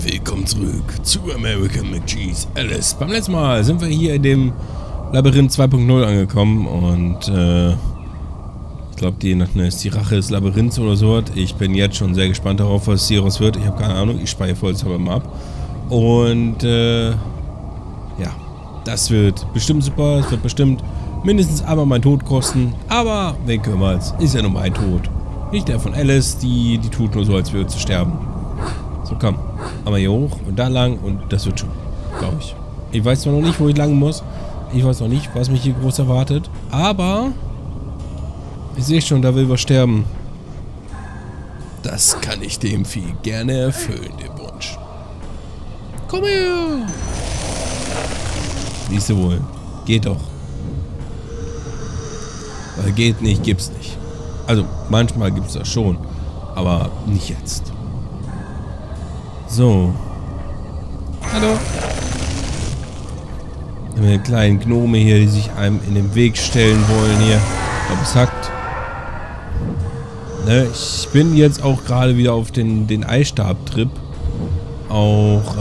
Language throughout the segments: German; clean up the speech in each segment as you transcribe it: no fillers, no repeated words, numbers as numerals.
Willkommen zurück zu American McCheese Alice. Beim letzten Mal sind wir hier in dem Labyrinth 2.0 angekommen und ich glaube, ist die Rache des Labyrinths oder so. Ich bin jetzt schon sehr gespannt darauf, was hieraus wird. Ich habe keine Ahnung, ich speichere vollshalber mal ab. Und ja, das wird bestimmt super. Es wird bestimmt mindestens einmal mein Tod kosten. Aber wen kümmert's? Ist ja nur mein Tod. Nicht der von Alice, die tut nur so, als würde sie sterben. So, komm. Einmal hier hoch und da lang und das wird schon, glaube ich. Ich weiß zwar noch nicht, wo ich lang muss. Ich weiß noch nicht, was mich hier groß erwartet. Aber ich sehe schon, da will was sterben. Das kann ich dem Vieh gerne erfüllen, den Wunsch. Komm her! Siehst du wohl. Geht doch. Weil geht nicht, gibt's nicht. Also, manchmal gibt's das schon. Aber nicht jetzt. So. Hallo. Eine kleinen Gnome hier, die sich einem in den Weg stellen wollen hier. Ich glaube, es hackt. Ne, ich bin jetzt auch gerade wieder auf den Eisstab-Trip. Auch,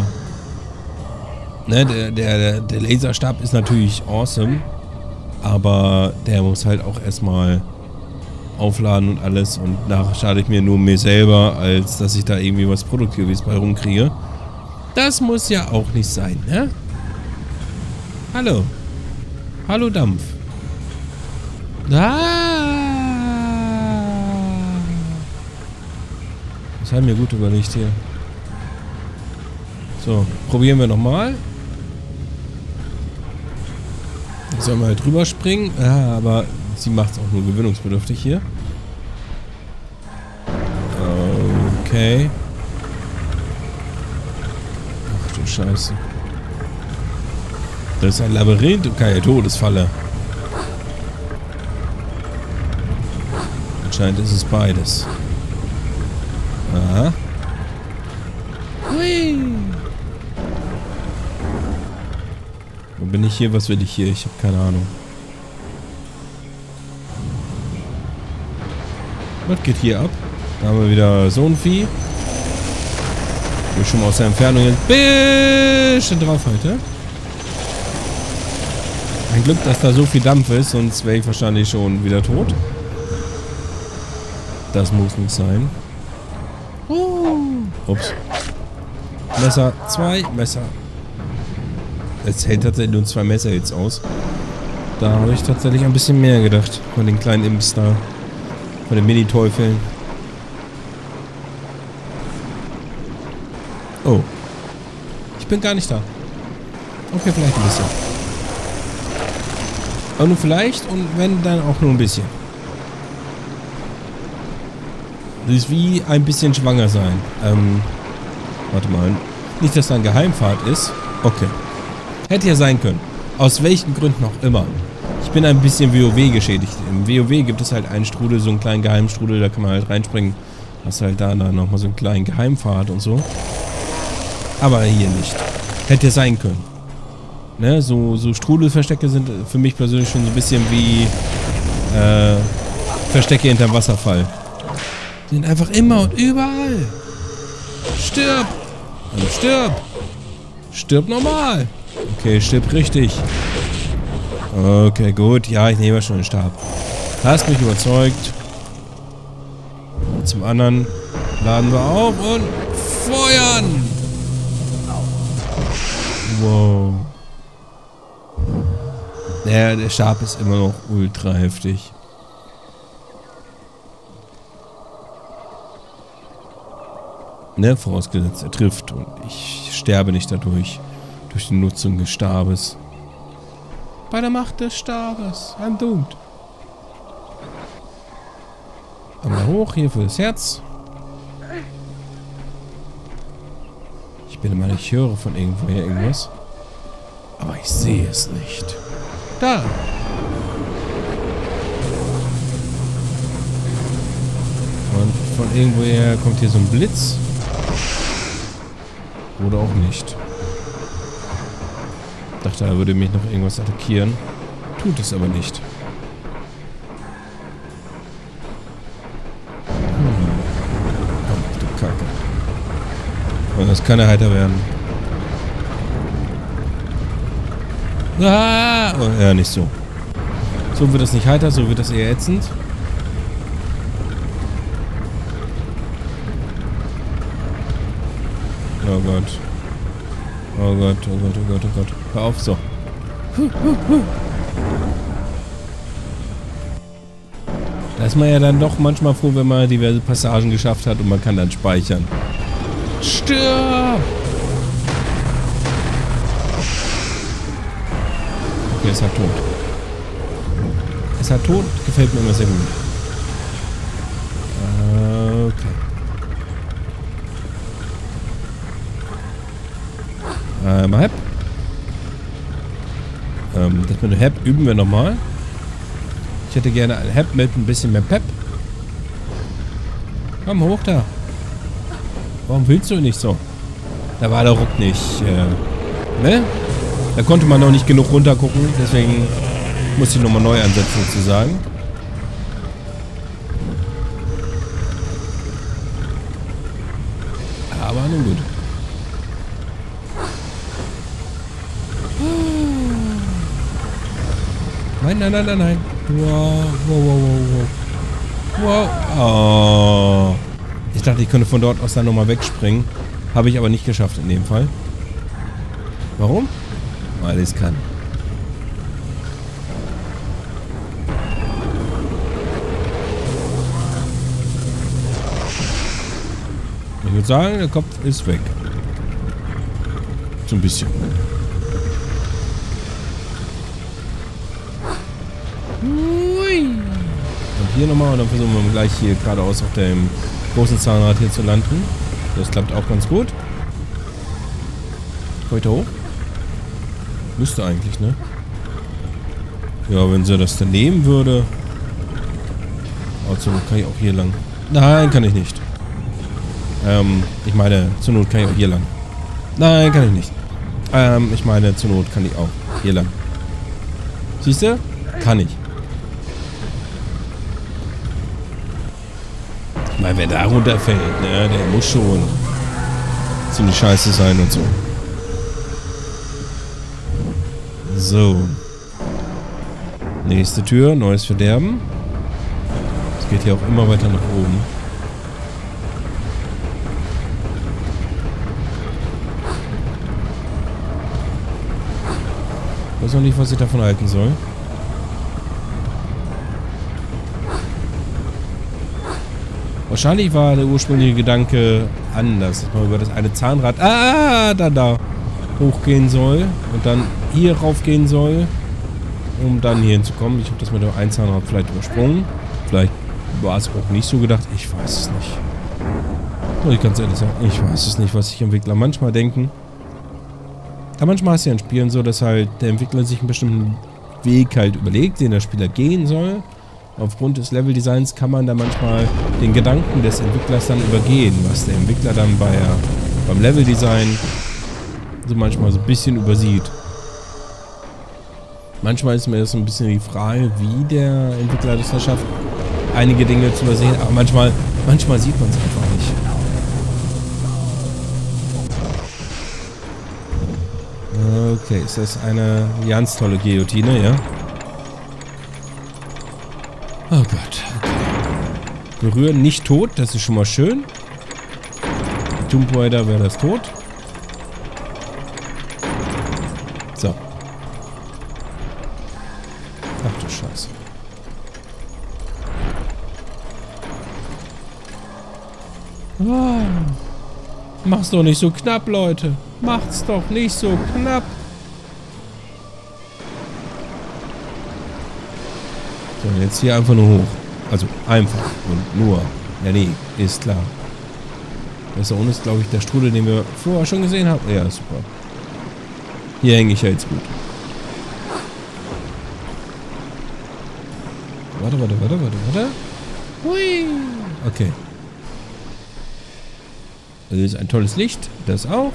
ne, der Laserstab ist natürlich awesome. Aber der muss halt auch erstmal aufladen und alles. Und nachher schade ich mir nur mir selber, als dass ich da irgendwie was Produktives bei rumkriege. Das muss ja auch nicht sein, ne? Hallo. Hallo Dampf. Das haben wir gut überlegt hier. So, probieren wir nochmal. Sollen wir halt drüber springen? Ja, aber sie macht es auch nur gewöhnungsbedürftig hier. Okay. Ach du Scheiße. Das ist ein Labyrinth und keine Todesfalle. Anscheinend ist es beides. Aha. Hui. Wo bin ich hier? Was will ich hier? Ich habe keine Ahnung. Was geht hier ab? Da haben wir wieder so ein Vieh. Ich schon mal aus der Entfernung jetzt ein bisschen drauf heute. Ein Glück, dass da so viel Dampf ist, sonst wäre ich wahrscheinlich schon wieder tot. Das muss nicht sein. Ups. Messer, 2 Messer. Es hält tatsächlich nur 2 Messer jetzt aus. Da habe ich tatsächlich ein bisschen mehr gedacht. Von den kleinen Imps da. Von den Mini-Teufeln. Oh. Ich bin gar nicht da. Okay, vielleicht ein bisschen. Aber nur vielleicht und wenn, dann auch nur ein bisschen. Das ist wie ein bisschen schwanger sein. Warte mal. Nicht, dass da ein Geheimfahrt ist. Okay. Hätte ja sein können. Aus welchen Gründen auch immer. Ich bin ein bisschen WoW geschädigt. Im WoW gibt es halt einen Strudel, so einen kleinen Geheimstrudel, da kann man halt reinspringen. Hast halt da nochmal so einen kleinen Geheimpfad und so. Aber hier nicht. Hätte ja sein können. Ne, so Strudelverstecke sind für mich persönlich schon so ein bisschen wie Verstecke hinterm Wasserfall. Die sind einfach immer und überall. Stirb! Also stirb! Stirb normal! Okay, stirb richtig. Okay, gut. Ja, ich nehme schon den Stab. Hast mich überzeugt. Und zum anderen laden wir auf und feuern! Wow. Ja, der Stab ist immer noch ultra heftig. Ne, vorausgesetzt, er trifft und ich sterbe nicht dadurch. Durch die Nutzung des Stabes. Bei der Macht des Stabes. I'm doomed. Einmal hoch hier für das Herz. Ich bin immer, ich höre von irgendwoher irgendwas. Aber ich sehe es nicht. Da! Und von irgendwoher kommt hier so ein Blitz. Oder auch nicht. Ich dachte, er würde mich noch irgendwas attackieren. Tut es aber nicht. Oh, du Kacke. Und das kann ja heiter werden. Ah! Oh, ja, nicht so. So wird das nicht heiter, so wird das eher ätzend. Oh Gott. Oh Gott, oh Gott, oh Gott, oh Gott. Hör auf, so. Da ist man ja dann doch manchmal froh, wenn man diverse Passagen geschafft hat und man kann dann speichern. Stirb! Okay, ist halt tot. Ist halt tot, gefällt mir immer sehr gut. Okay. Hep. Das mit dem Hep üben wir nochmal. Ich hätte gerne ein Hep mit ein bisschen mehr Pep. Komm, hoch da. Warum willst du nicht so? Da war der Ruck nicht, ne? Da konnte man noch nicht genug runtergucken, deswegen muss ich nochmal neu ansetzen, sozusagen. Aber nun gut. Nein, nein, nein, nein, nein. Wow, wow, wow, wow, wow. Wow. Oh. Ich dachte, ich könnte von dort aus dann nochmal wegspringen. Habe ich aber nicht geschafft in dem Fall. Warum? Weil ich es kann. Ich würde sagen, der Kopf ist weg. So ein bisschen. Und hier nochmal und dann versuchen wir gleich hier geradeaus auf dem großen Zahnrad hier zu landen. Das klappt auch ganz gut. Heute hoch? Müsste eigentlich, ne? Ja, wenn sie das dann nehmen würde. Aber zur Not kann ich auch hier lang. Nein, kann ich nicht. Ich meine, zur Not kann ich auch hier lang. Nein, kann ich nicht. Ich meine, zur Not kann ich auch hier lang. Siehst du? Kann ich. Ich meine, wer da runterfällt, ne, der muss schon ziemlich scheiße sein und so. So. Nächste Tür, neues Verderben. Es geht hier auch immer weiter nach oben. Ich weiß noch nicht, was ich davon halten soll. Wahrscheinlich war der ursprüngliche Gedanke anders, dass man über das eine Zahnrad da hochgehen soll und dann hier raufgehen soll, um dann hier hinzukommen. Ich habe das mit dem einen Zahnrad vielleicht übersprungen. Vielleicht war es auch nicht so gedacht. Ich weiß es nicht. Muss ich ganz ehrlich sagen, ich weiß es nicht, was sich Entwickler manchmal denken. Aber manchmal ist es ja in Spielen so, dass halt der Entwickler sich einen bestimmten Weg halt überlegt, den der Spieler gehen soll. Aufgrund des Leveldesigns kann man da manchmal den Gedanken des Entwicklers dann übergehen, was der Entwickler dann beim Leveldesign so manchmal so ein bisschen übersieht. Manchmal ist mir das so ein bisschen die Frage, wie der Entwickler das schafft, einige Dinge zu übersehen, aber manchmal sieht man es einfach nicht. Okay, ist das eine ganz tolle Guillotine, ja? Oh Gott, okay. Berühren nicht tot, das ist schon mal schön. Tomb Raider wäre das tot. So. Ach du Scheiße. Oh. Mach's doch nicht so knapp, Leute. Macht's doch nicht so knapp. So, jetzt hier einfach nur hoch. Also einfach und nur. Ja, nee, ist klar. Das da unten ist, glaube ich, der Strudel, den wir vorher schon gesehen haben. Ja, super. Hier hänge ich ja jetzt gut. Warte. Hui. Okay. Das ist ein tolles Licht. Das auch.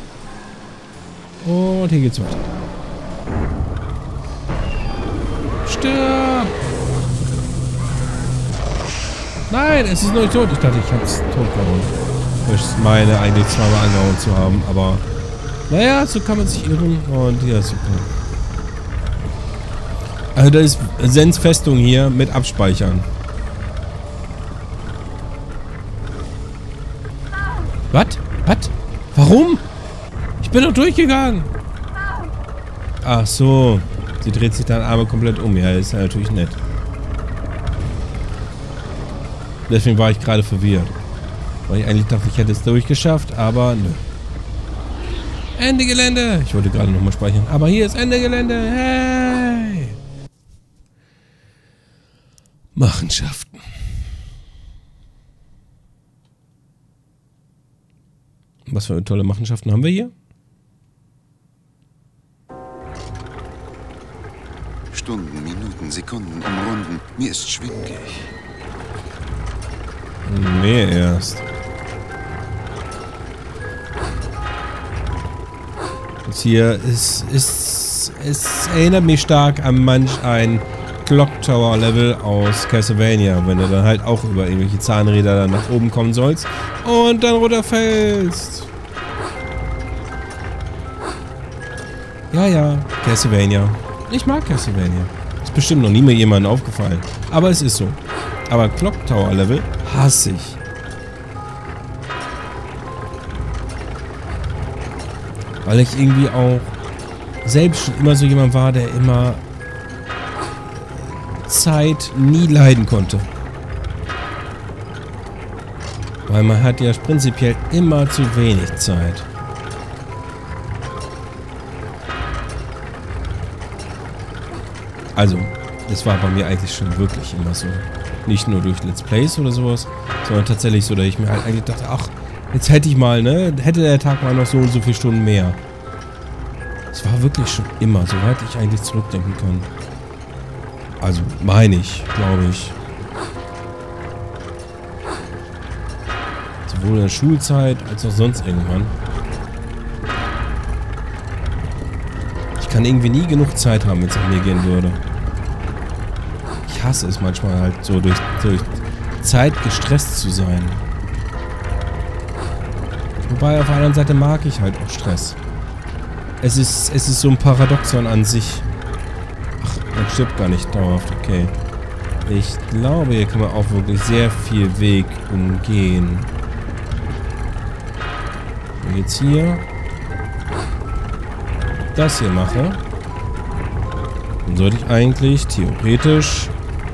Und hier geht's weiter. Stirb! Nein, es ist noch nicht tot. Ich dachte, ich hab's tot gehauen. Ich meine eigentlich zweimal angehauen zu haben, aber naja, so kann man sich irren und ja, super. Also da ist Sens Festung hier mit Abspeichern. Was? Was? Warum? Ich bin doch durchgegangen. Ach so. Sie dreht sich dann einmal komplett um. Ja, ist ja natürlich nett. Deswegen war ich gerade verwirrt. Weil ich eigentlich dachte, ich hätte es durchgeschafft, aber nö. Ende Gelände. Ich wollte gerade nochmal speichern. Aber hier ist Ende Gelände. Hey. Machenschaften. Was für tolle Machenschaften haben wir hier? Stunden, Minuten, Sekunden umrunden. Mir ist schwindelig. Mehr erst. Das hier es erinnert mich stark an manch ein Clock Tower Level aus Castlevania, wenn du dann halt auch über irgendwelche Zahnräder dann nach oben kommen sollst und dann runterfällst. Ja, ja, Castlevania. Ich mag Castlevania. Ist bestimmt noch nie mir jemandem aufgefallen. Aber es ist so. Aber Clock Tower Level hasse ich. Weil ich irgendwie auch selbst schon immer so jemand war, der immer Zeit nie leiden konnte. Weil man hat ja prinzipiell immer zu wenig Zeit. Also, das war bei mir eigentlich schon wirklich immer so. Nicht nur durch Let's Plays oder sowas, sondern tatsächlich so, dass ich mir halt eigentlich dachte, ach, jetzt hätte ich mal, ne, hätte der Tag mal noch so und so viele Stunden mehr. Es war wirklich schon immer, soweit ich eigentlich zurückdenken kann. Also, meine ich, glaube ich. Sowohl in der Schulzeit als auch sonst irgendwann. Ich kann irgendwie nie genug Zeit haben, wenn es an mir gehen würde. Ich hasse es manchmal halt so, durch Zeit gestresst zu sein. Wobei auf der anderen Seite mag ich halt auch Stress. Es ist so ein Paradoxon an sich. Ach, man stirbt gar nicht dauerhaft, okay. Ich glaube, hier kann man auch wirklich sehr viel Weg umgehen. Wenn ich jetzt hier das hier mache, dann sollte ich eigentlich theoretisch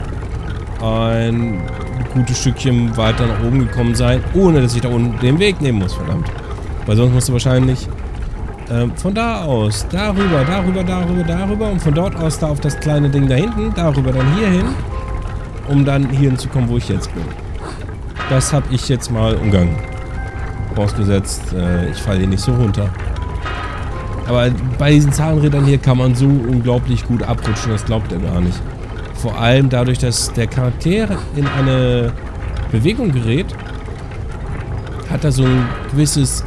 ein gutes Stückchen weiter nach oben gekommen sein, ohne dass ich da unten den Weg nehmen muss, verdammt. Weil sonst musst du wahrscheinlich von da aus, darüber und von dort aus da auf das kleine Ding da hinten, darüber dann hier hin, um dann hier hinzukommen, wo ich jetzt bin. Das habe ich jetzt mal umgangen. Vorausgesetzt, ich falle hier nicht so runter. Aber bei diesen Zahnrädern hier kann man so unglaublich gut abrutschen, das glaubt ihr gar nicht. Vor allem dadurch, dass der Charakter in eine Bewegung gerät, hat er so ein gewisses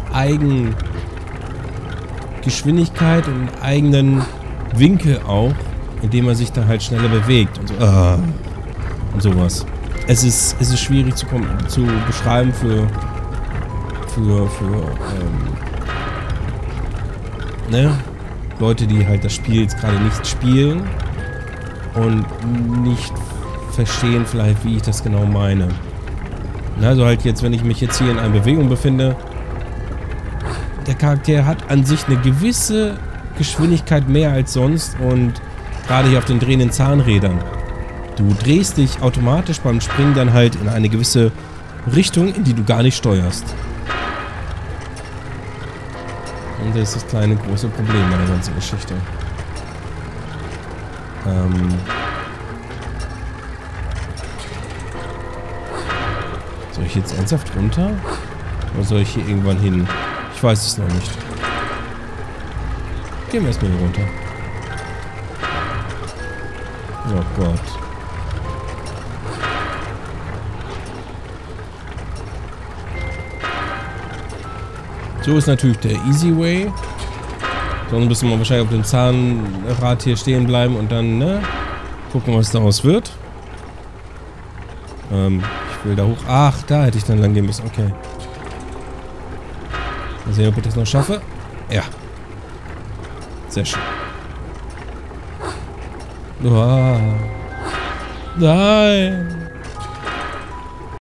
Eigengeschwindigkeit und einen eigenen Winkel auch, in dem er sich dann halt schneller bewegt und so. Und sowas. Es ist schwierig zu beschreiben für Leute, die halt das Spiel jetzt gerade nicht spielen und nicht verstehen vielleicht, wie ich das genau meine. Also halt jetzt, wenn ich mich jetzt hier in einer Bewegung befinde, der Charakter hat an sich eine gewisse Geschwindigkeit mehr als sonst und gerade hier auf den drehenden Zahnrädern. Du drehst dich automatisch beim Springen dann halt in eine gewisse Richtung, in die du gar nicht steuerst. Und das ist das kleine große Problem bei der ganzen Geschichte. Soll ich jetzt ernsthaft runter? Oder soll ich hier irgendwann hin? Ich weiß es noch nicht. Gehen wir erstmal hier runter. Oh Gott. So ist natürlich der Easy Way. Sonst müssen wir wahrscheinlich auf dem Zahnrad hier stehen bleiben und dann, ne? Gucken, was daraus wird. Ich will da hoch. Ach, da hätte ich dann lang gehen müssen. Okay. Mal sehen, ob ich das noch schaffe. Ja. Sehr schön. Oh. Nein.